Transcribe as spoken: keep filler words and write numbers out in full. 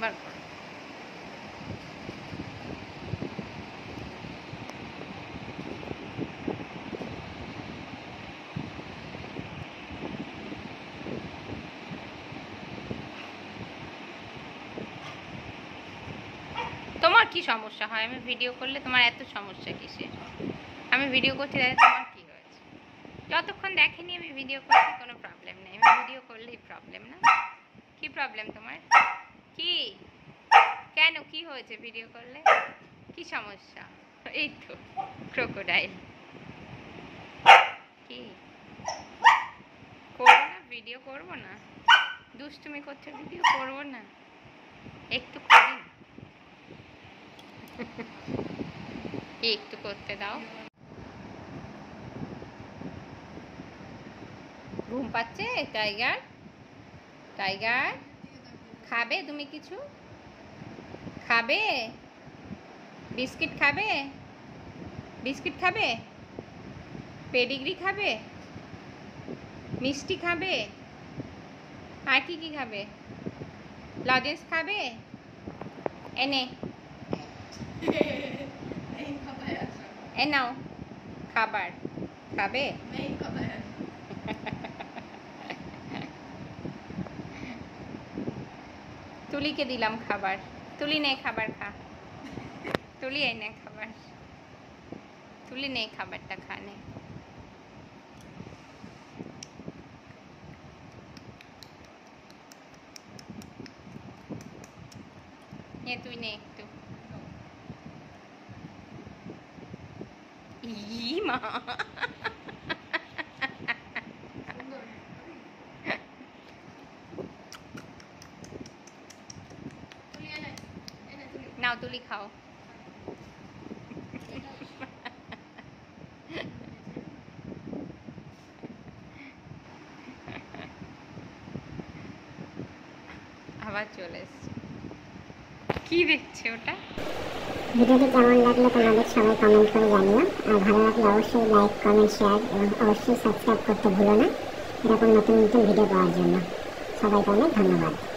বার করো। তোমার কি সমস্যা হয় আমি ভিডিও করলে? তোমার এত সমস্যা কিসে? আমি ভিডিও করছি তাই তোমার কি হয়েছে? যতক্ষণ দেখেনি আমি ভিডিও করছি কোনো প্রবলেম নেই, আমি ভিডিও করলেই প্রবলেম না। কি প্রবলেম তোমার? কি কেন কি হয়েছে ভিডিও করলে? কি সমস্যা? এই তো ক্রোকোডাইল। কি করবো না? ভিডিও করবো না? দুষ্টুমি করছো, ভিডিও করবো না? একটু করি একটু করতে দাও। ঘুম পাচ্ছে টাইগার? টাইগার খাবে তুমি কিছু? খাবে? বিস্কিট খাবে? বিস্কিট খাবে? পেডিগ্রি খাবে? মিষ্টি খাবে? আর কি কি খাবে? লজেন্স খাবে? এনে এ নাও খাবার খাবে? তুলিকে দিলাম খাবার। তুলি নে খাবার খা। তুলি এই নে খাবার। তুলি নে খাবারটা খা নে। নে তুই নে একটু। ই মা নাও তুলি খাও। আবার চলে এসছে। কি দেখছে ওটা? ভিডিওটি কেমন লাগলো তোমাদের সবাই কমেন্ট করে জানিও, আর ভালো লাগলে অবশ্যই লাইক কমেন্ট শেয়ার এবং অবশ্যই সাবস্ক্রাইব করতে ভুলো না এরকম নতুন নতুন ভিডিও পাওয়ার জন্য। সবাইকে অনেক ধন্যবাদ।